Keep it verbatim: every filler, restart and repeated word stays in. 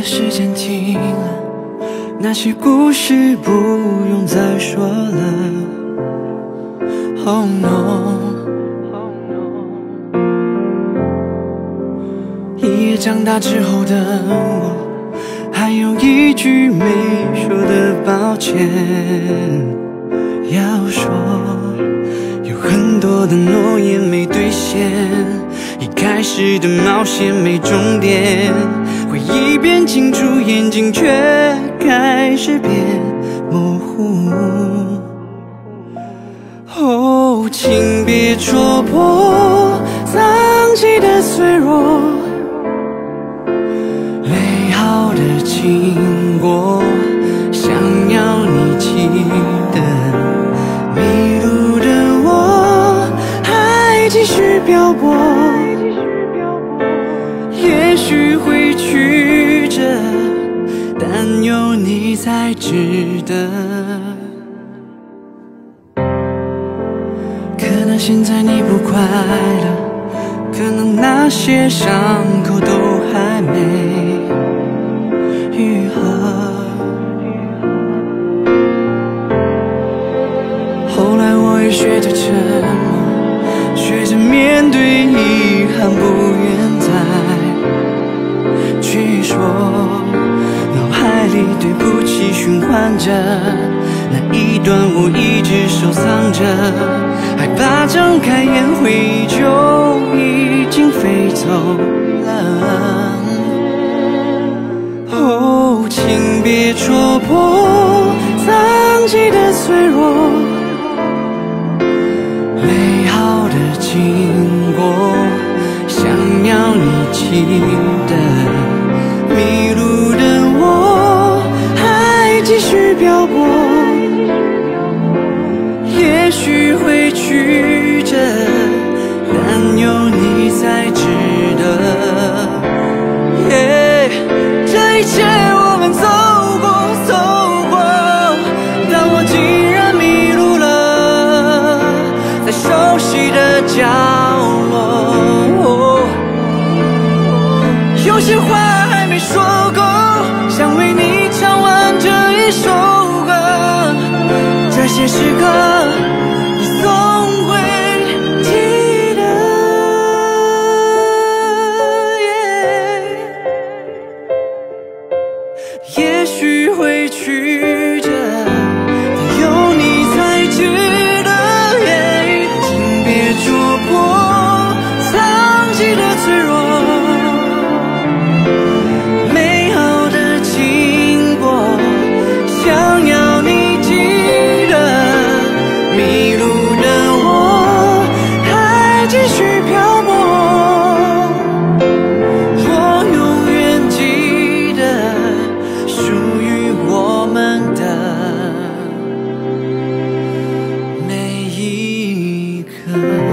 的时间停了，那些故事不用再说了。Oh no， 一夜长大之后的我，还有一句没说的抱歉要说，有很多的诺言没兑现，一开始的冒险没终点，回忆变清楚，眼睛却开始变模糊。哦，请别戳破藏起的脆弱，美好的经过，想要你记得。迷路的我还继续漂泊，也许会曲折，但有你才值得。可能现在你不快乐，可能那些伤口都还没愈合。后来我也学着沉默，学着面对遗憾，不愿再去说。脑海里对不起循环着，那一段我一直收藏着，害怕睁开眼回忆就已经飞走了。哦，请别戳破藏起的脆弱，美好的经过，想要你记得。迷路的我还继续漂泊，也许会曲折，但有你才值得。Yeah， 这一切我们走过走过，但我竟然迷路了，在熟悉的角落。有些话还没说够，想为你唱完这一首歌。这些时刻你总会记得。Yeah， 也许会曲折，但有你才值得。Yeah， 请别戳破藏起的脆弱，想要你记得。迷路的我还继续漂泊，我永远记得属于我们的每一刻。